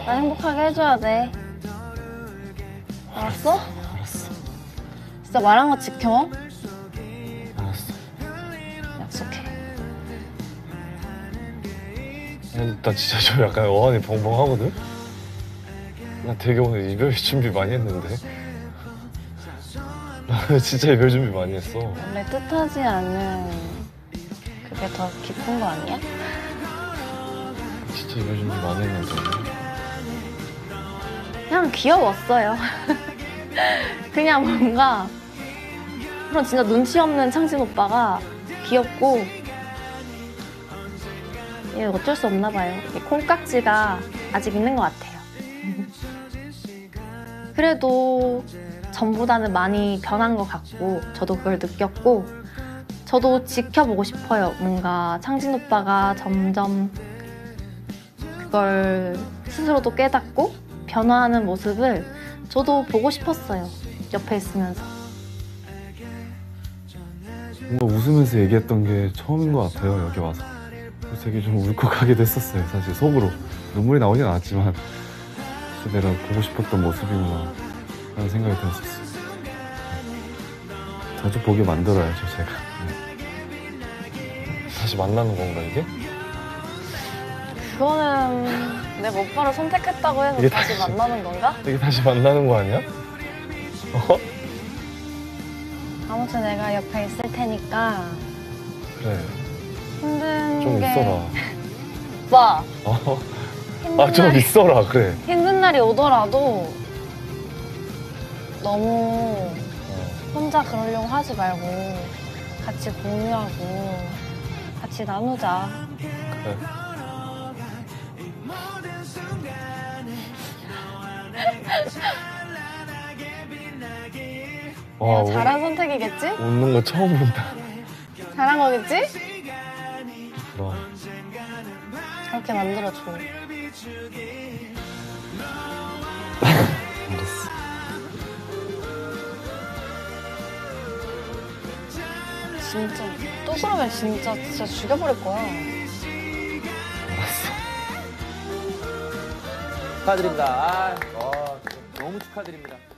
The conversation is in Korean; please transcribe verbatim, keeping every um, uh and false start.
나 행복하게 해줘야 돼. 알았어? 알았어. 진짜 말한 거 지켜. 알았어. 약속해. 아니, 나 진짜 저 약간 어안이 벙벙하거든? 나 되게 오늘 이별 준비 많이 했는데. 나 진짜 이별 준비 많이 했어. 원래 뜻하지 않은 그게 더 깊은 거 아니야? 진짜 이별 준비 많이 했는데. 그냥 귀여웠어요. 그냥 뭔가 그런 진짜 눈치 없는 창진 오빠가 귀엽고 이게 어쩔 수 없나 봐요. 이 콩깍지가 아직 있는 것 같아요. 그래도 전보다는 많이 변한 것 같고 저도 그걸 느꼈고 저도 지켜보고 싶어요. 뭔가 창진 오빠가 점점 그걸 스스로도 깨닫고 변화하는 모습을 저도 보고 싶었어요. 옆에 있으면서. 뭔가 웃으면서 얘기했던 게 처음인 것 같아요, 여기 와서. 그래서 되게 좀 울컥하기도 했었어요, 사실 속으로. 눈물이 나오진 않았지만 진짜 내가 보고 싶었던 모습이구나 하는 생각이 들었었어요. 자주 보게 만들어야죠, 제가. 네. 다시 만나는 건가, 이게? 그거는 내가 오빠를 선택했다고 해서 다시 다시- 만나는 건가? 이게 다시 만나는 거 아니야? 어? 아무튼 내가 옆에 있을 테니까 그래, 힘든 좀 게 있어라. 오빠 어? 힘든, 아, 좀 날이, 있어라, 그래. 힘든 날이 오더라도 너무 어. 혼자 그러려고 하지 말고 같이 공유하고 같이 나누자. 그래. 와, 내가 잘한 선택이겠지? 우, 웃는 거 처음 본다. 잘한 거겠지? 그럼. 그렇게 만들어줘. 알았어. 진짜 또 그러면 진짜 진짜 죽여버릴 거야. 알았어. 축하드립니다. 아, 어, 너무 축하드립니다.